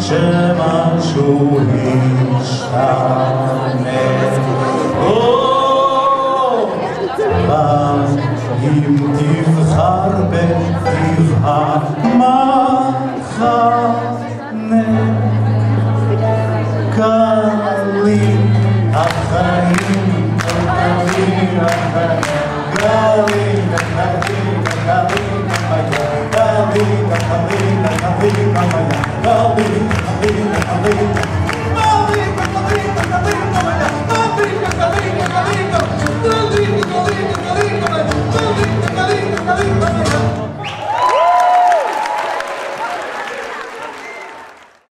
שמשהו ישתנה. אבל אם תבחר בתבחר מחנה, קלים החיים, קלים החיים, קלים החיים, קלים החיים, קלים החיים, קלים החיים, קלים החיים, קלים החיים.